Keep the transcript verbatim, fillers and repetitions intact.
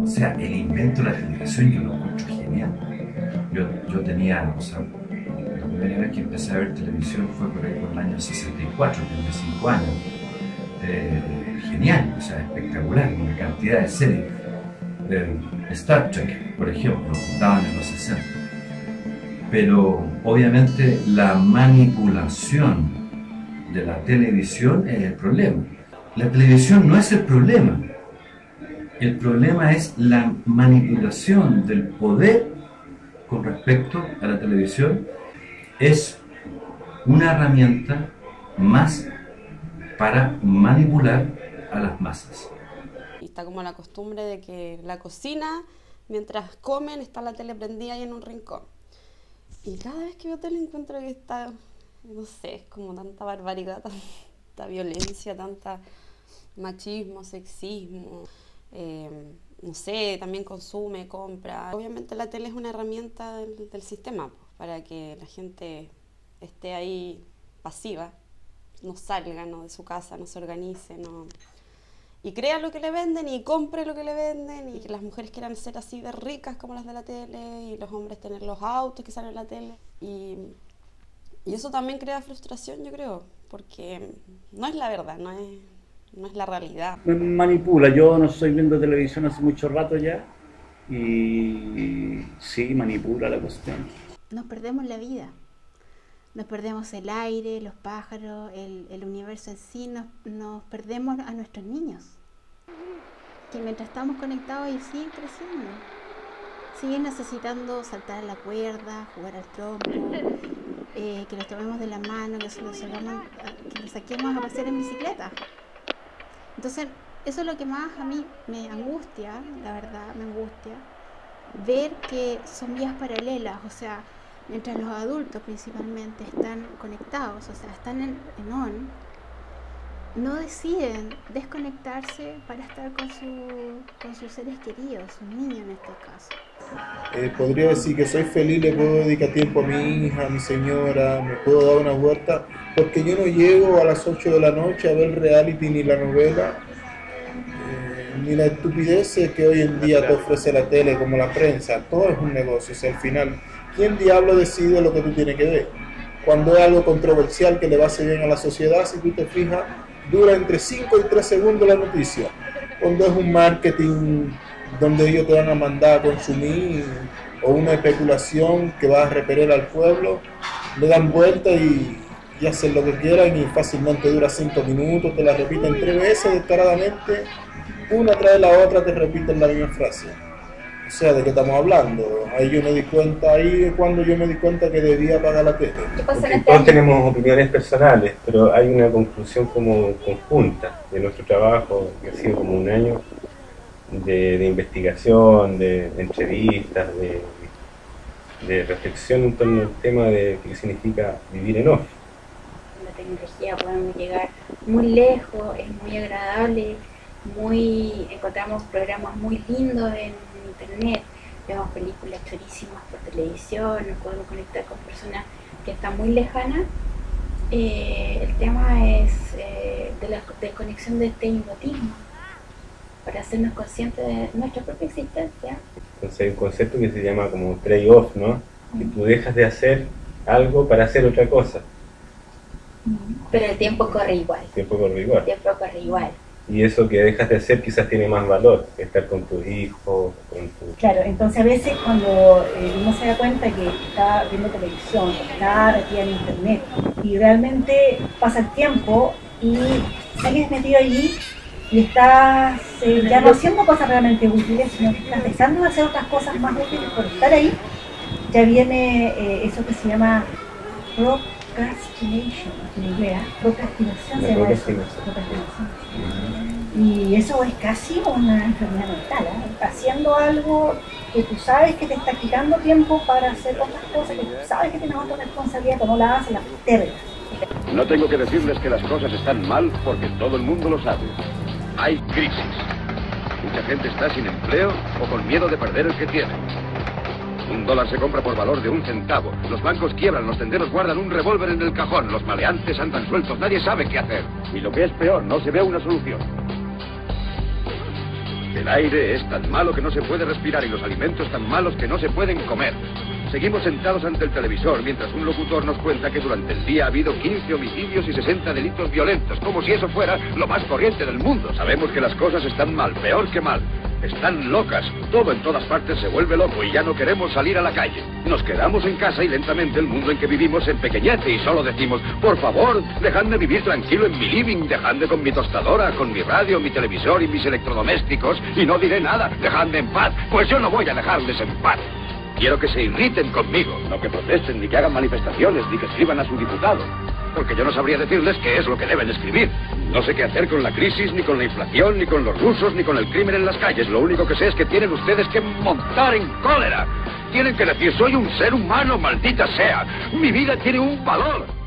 sea, el invento de la televisión yo lo encuentro genial. Yo, yo tenía, o sea, la primera vez que empecé a ver televisión fue por ahí por el año sesenta y cuatro, tenía cinco años. Eh, genial, o sea, espectacular, una cantidad de series. Eh, Star Trek, por ejemplo, daban en los sesenta. Pero obviamente la manipulación de la televisión es el problema. La televisión no es el problema. El problema es la manipulación del poder con respecto a la televisión. Es una herramienta más para manipular a las masas. Y está como la costumbre de que la cocina, mientras comen, está la tele prendida ahí en un rincón. Y cada vez que veo tele encuentro que está, no sé, es como tanta barbaridad, tanta violencia, tanta machismo, sexismo, eh, no sé, también consume, compra. Obviamente la tele es una herramienta del, del sistema, pues, para que la gente esté ahí pasiva, no salga, ¿no?, de su casa, no se organice, no, y crea lo que le venden y compre lo que le venden, y que las mujeres quieran ser así de ricas como las de la tele, y los hombres tener los autos que salen en la tele. Y, y eso también crea frustración, yo creo, porque no es la verdad, no es, no es la realidad. Me manipula. Yo no estoy viendo televisión hace mucho rato ya, y sí, manipula la cuestión. Nos perdemos la vida. Nos perdemos el aire, los pájaros, el, el universo en sí, nos, nos perdemos a nuestros niños, que mientras estamos conectados ellos siguen creciendo, siguen necesitando saltar a la cuerda, jugar al trompo, eh, que los tomemos de la mano, que los, salgamos, que los saquemos a pasear en bicicleta. Entonces, eso es lo que más a mí me angustia, la verdad, me angustia, ver que son vías paralelas, o sea, mientras los adultos principalmente están conectados, o sea, están en, en on, no deciden desconectarse para estar con, su, con sus seres queridos, sus niños en este caso. Eh, podría decir que soy feliz, le puedo dedicar tiempo a mi hija, a mi señora, me puedo dar una vuelta, porque yo no llego a las ocho de la noche a ver reality ni la novela, eh, ni la estupidez que hoy en día te ofrece la tele como la prensa. Todo es un negocio, o sea, al final, ¿quién diablo decide lo que tú tienes que ver? Cuando es algo controversial que le va a hacer bien a la sociedad, si tú te fijas, dura entre cinco y tres segundos la noticia. Cuando es un marketing donde ellos te van a mandar a consumir, o una especulación que va a repeler al pueblo, le dan vuelta y, y hacen lo que quieran, y fácilmente dura cinco minutos, te la repiten tres veces descaradamente, una tras la otra te repiten la misma frase. O sea, ¿de qué estamos hablando? Ahí yo me di cuenta, ahí es cuando yo me di cuenta que debía pagar la tele. Todos tenemos opiniones personales, pero hay una conclusión como conjunta de nuestro trabajo, que ha sido como un año de, de investigación, de, de entrevistas, de, de reflexión en torno al tema de qué significa vivir en off. La tecnología podemos llegar muy lejos, es muy agradable, muy, encontramos programas muy lindos en internet, vemos películas chorísimas por televisión, nos podemos conectar con personas que están muy lejanas. Eh, el tema es eh, de la desconexión de este hipnotismo, para hacernos conscientes de nuestra propia existencia. Entonces hay un concepto que se llama como trade-off, ¿no? Que tú dejas de hacer algo para hacer otra cosa. Pero el tiempo corre igual. El tiempo corre igual. El tiempo corre igual. Y eso que dejas de hacer quizás tiene más valor, que estar con tus hijos, con tu... Claro, entonces a veces cuando eh, uno se da cuenta que está viendo televisión, está metida en internet, y realmente pasa el tiempo y sigues metido allí y estás eh, ya no haciendo cosas realmente útiles, sino que estás dejando de hacer otras cosas más útiles por estar ahí, ya viene eh, eso que se llama procrastination en inglés, procrastinación, se llama eso, procrastinación. Y eso es casi una enfermedad mental, ¿eh? Haciendo algo que tú sabes que te está quitando tiempo para hacer otras cosas, que tú sabes que tienes otra responsabilidad, pero no la haces, la postergas. No tengo que decirles que las cosas están mal porque todo el mundo lo sabe. Hay crisis. Mucha gente está sin empleo o con miedo de perder el que tiene. Un dólar se compra por valor de un centavo. Los bancos quiebran, los tenderos guardan un revólver en el cajón, los maleantes andan sueltos, nadie sabe qué hacer. Y lo que es peor, no se ve una solución. El aire es tan malo que no se puede respirar y los alimentos tan malos que no se pueden comer. Seguimos sentados ante el televisor mientras un locutor nos cuenta que durante el día ha habido quince homicidios y sesenta delitos violentos, como si eso fuera lo más corriente del mundo. Sabemos que las cosas están mal, peor que mal. Están locas. Todo en todas partes se vuelve loco y ya no queremos salir a la calle. Nos quedamos en casa y lentamente el mundo en que vivimos se empequeñece y solo decimos, por favor, dejadme vivir tranquilo en mi living, dejadme con mi tostadora, con mi radio, mi televisor y mis electrodomésticos y no diré nada, dejadme en paz, pues yo no voy a dejarles en paz. Quiero que se irriten conmigo, no que protesten, ni que hagan manifestaciones, ni que escriban a su diputado. Porque yo no sabría decirles qué es lo que deben escribir. No sé qué hacer con la crisis, ni con la inflación, ni con los rusos, ni con el crimen en las calles. Lo único que sé es que tienen ustedes que montar en cólera. Tienen que decir, soy un ser humano, maldita sea. Mi vida tiene un valor.